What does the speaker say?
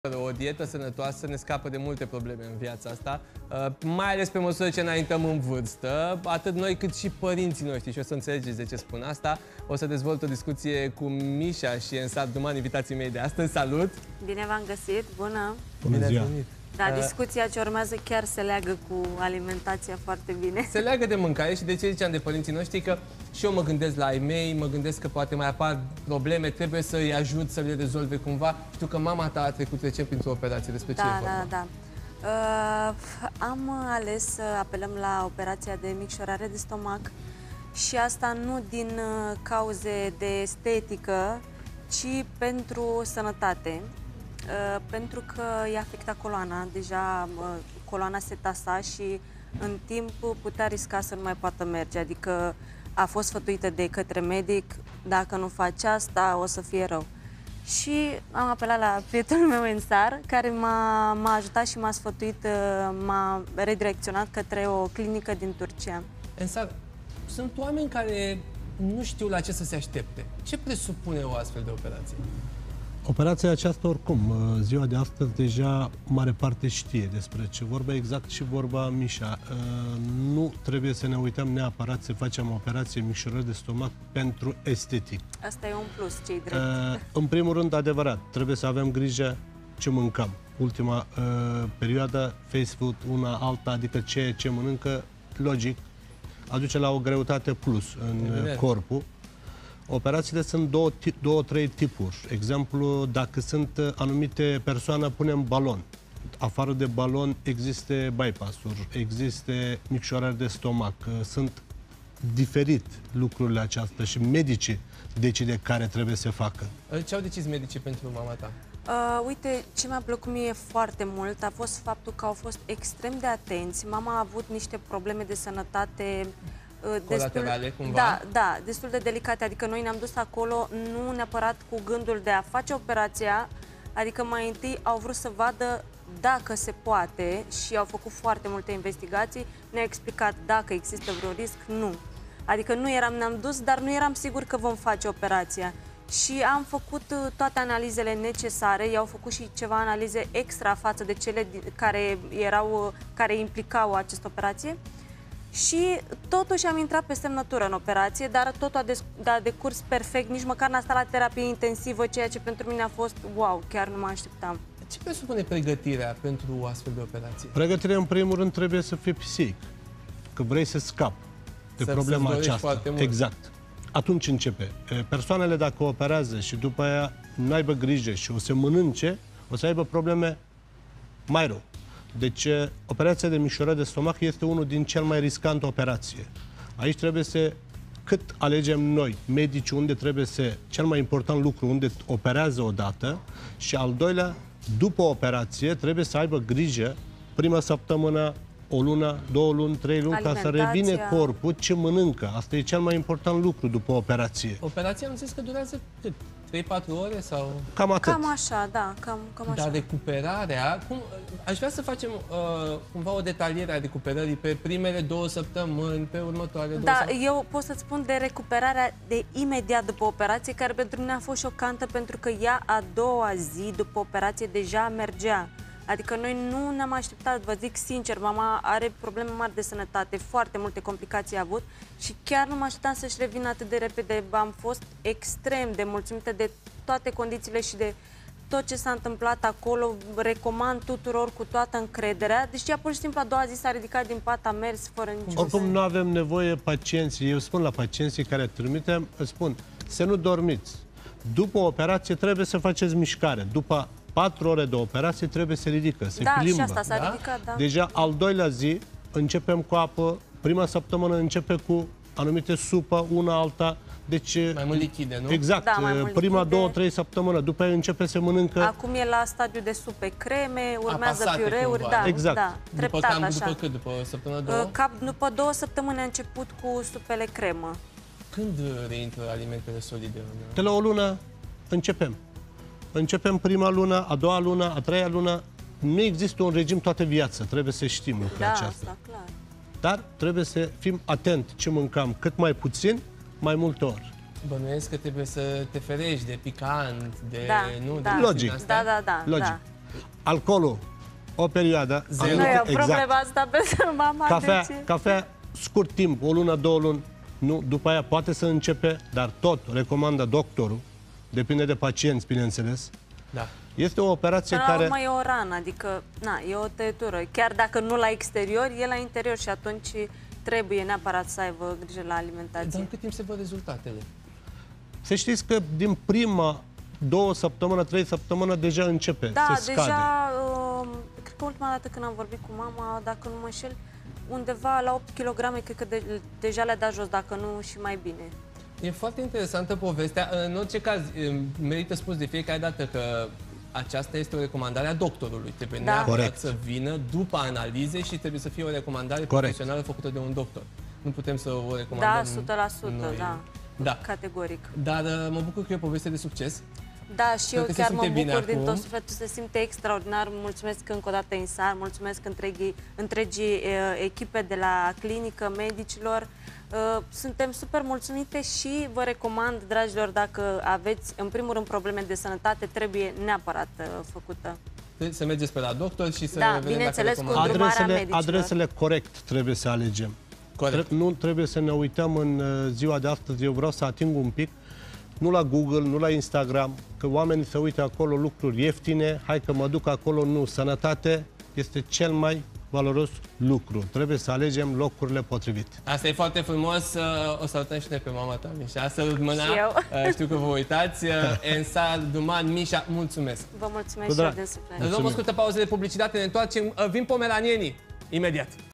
O dietă sănătoasă ne scapă de multe probleme în viața asta, mai ales pe măsură ce înaintăm în vârstă, atât noi cât și părinții noștri. Și o să înțelegeți de ce spun asta. O să dezvolt o discuție cu Mișa și Ensar Duman, invitații mei de astăzi. Salut! Bine v-am găsit! Bună! Bine ați venit! Da, discuția ce urmează chiar se leagă cu alimentația foarte bine. Se leagă de mâncare și de ce ziceam de părinții noștri, că și eu mă gândesc la ai mei, mă gândesc că poate mai apar probleme, trebuie să îi ajut să le rezolve cumva. Știu că mama ta a trecut recent printr-o operație, despre ce e vorba? Da. Am ales să apelăm la operația de micșorare de stomac și asta nu din cauze de estetică, ci pentru sănătate. Pentru că i-a afectat coloana, deja coloana se tasa și în timp putea risca să nu mai poată merge, adică a fost sfătuită de către medic, dacă nu faci asta o să fie rău. Și am apelat la prietenul meu Ensar, care m-a ajutat și m-a sfătuit, m-a redirecționat către o clinică din Turcia. Ensar, sunt oameni care nu știu la ce să se aștepte. Ce presupune o astfel de operație? Operația aceasta, oricum, ziua de astăzi deja mare parte știe despre ce vorba, exact și vorba Mișa. Nu trebuie să ne uităm neapărat să facem o operație micșorări de stomac pentru estetic. Asta e un plus, ce-i drept. În primul rând, adevărat, trebuie să avem grijă ce mâncăm. Ultima perioadă, fast food, una alta, adică ce mănâncă, logic, aduce la o greutate plus în corpul. Operațiile sunt două, trei tipuri. Exemplu, dacă sunt anumite persoane, punem balon. Afară de balon există bypass-uri, există micșorări de stomac. Sunt diferit lucrurile acestea și medicii decide care trebuie să facă. Ce au decis medicii pentru mama ta? Uite, ce mi-a plăcut mie foarte mult a fost faptul că au fost extrem de atenți. Mama a avut niște probleme de sănătate colaterale, cumva? Da, destul de delicate. Adică noi ne-am dus acolo nu neapărat cu gândul de a face operația, adică mai întâi au vrut să vadă dacă se poate și au făcut foarte multe investigații. Ne-au explicat dacă există vreun risc, nu. Adică ne-am dus, dar nu eram sigur că vom face operația. Și am făcut toate analizele necesare, i-au făcut și ceva analize extra față de cele care implicau această operație. Și totuși am intrat pe semnătură în operație, dar totul a decurs perfect, nici măcar n-a stat la terapie intensivă, ceea ce pentru mine a fost wow, chiar nu mă așteptam. Ce presupune pregătirea pentru o astfel de operație? Pregătirea, în primul rând, trebuie să fie psihic, că vrei să scapi de problema aceasta. Exact. Atunci începe. Persoanele, dacă operează și după aia nu aibă grijă și o să mănânce, o să aibă probleme mai rău. Deci, operația de micșorare de stomac este unul din cel mai riscante operație. Aici trebuie să, cât alegem noi, medici, unde trebuie să, cel mai important lucru, unde operează odată, și al doilea, după operație, trebuie să aibă grijă, prima săptămână, o lună, 2 luni, 3 luni, ca să revine corpul ce mănâncă. Asta e cel mai important lucru după operație. Operația am zis că durează cât? 3-4 ore sau? Cam atât. Cam așa, da, cam așa. Dar recuperarea, aș vrea să facem cumva o detaliere a recuperării pe primele 2 săptămâni, pe următoarele 2 săptămâni. Da, eu pot să-ți spun de recuperarea de imediat după operație, care pentru mine a fost șocantă, pentru că ea a doua zi după operație deja mergea. Adică noi nu ne-am așteptat, vă zic sincer, mama are probleme mari de sănătate, foarte multe complicații a avut și chiar nu mă așteptam să-și revină atât de repede. Am fost extrem de mulțumită de toate condițiile și de tot ce s-a întâmplat acolo. Recomand tuturor cu toată încrederea. Deci ea pur și simplu a doua zi s-a ridicat din pat, a mers fără nicio... Oricum nu avem nevoie pacienții, eu spun la pacienții care trimitem, spun să nu dormiți. După operație trebuie să faceți mișcare. După 4 ore de operație trebuie să ridică, se plimbă. Și asta s-a ridicat, da. Deja al doilea zi începem cu apă, prima săptămână începe cu anumite supă, una alta. Deci, mai mult lichide, nu? Exact, da, prima 2-3 săptămâni, după aia începe să mănâncă. Acum e la stadiu de supe creme, urmează piureuri, da, exact. Da, treptat așa. După cât? După o săptămână, 2? După 2 săptămâni a început cu supele cremă. Când reintră alimentele solide? De la o lună începem. Începem prima lună, a doua lună, a treia lună. Nu există un regim toată viața, trebuie să știm lucrul aceasta. Asta, clar. Dar trebuie să fim atenți ce mâncăm, cât mai puțin, mai multe ori. Bănuiesc că trebuie să te ferești de picant, de... Da, nu, da. de Logic. Da. Logic. Alcoolul, o perioadă. Nu e o problemă asta pentru mama. Cafea, scurt timp, o lună, 2 luni. Nu, după aia poate să începe, dar tot recomandă doctorul. Depinde de pacienți, bineînțeles. Da. Este o operație Până care... la urmă e o rană, adică e o tăietură. Chiar dacă nu la exterior, e la interior și atunci trebuie neapărat să aibă grijă la alimentație. Dar în cât timp se văd rezultatele? Să știți că din prima 2 săptămâni, 3 săptămâni deja începe, se scade. Deja, cred că ultima dată când am vorbit cu mama, dacă nu mă înșel, undeva la 8 kg, cred că deja le-a dat jos, dacă nu și mai bine. E foarte interesantă povestea. În orice caz, merită spus de fiecare dată că aceasta este o recomandare a doctorului. Trebuie neapărat să vină după analize și trebuie să fie o recomandare profesională făcută de un doctor. Nu putem să o recomandăm. Da, 100%, da. Categoric. Dar mă bucur că e o poveste de succes. Da, și eu chiar mă bucur din tot sufletul, se simte extraordinar. Mulțumesc încă o dată INSAR, mulțumesc întregii echipe de la clinică, medicilor. Suntem super mulțumite și vă recomand, dragilor, dacă aveți, în primul rând, probleme de sănătate, trebuie neapărat făcută. Să mergeți pe la doctor și să vedem bineînțeles, dacă cu îndrumarea medicilor. Adresele corect trebuie să alegem. Nu trebuie să ne uităm în ziua de astăzi, eu vreau să ating un pic, nu la Google, nu la Instagram, că oamenii se uită acolo lucruri ieftine, hai că mă duc acolo, nu. Sănătate este cel mai valoros lucru. Trebuie să alegem locurile potrivite. Asta e foarte frumos. O salutăm și noi pe mama ta, Mișa. Sărut mâna. Știu că vă uitați. INSAR, Duman, Mișa, mulțumesc. Vă mulțumesc și eu din suflet. Luăm o scurtă pauză de publicitate, ne întoarcem. Vin pomeranienii imediat.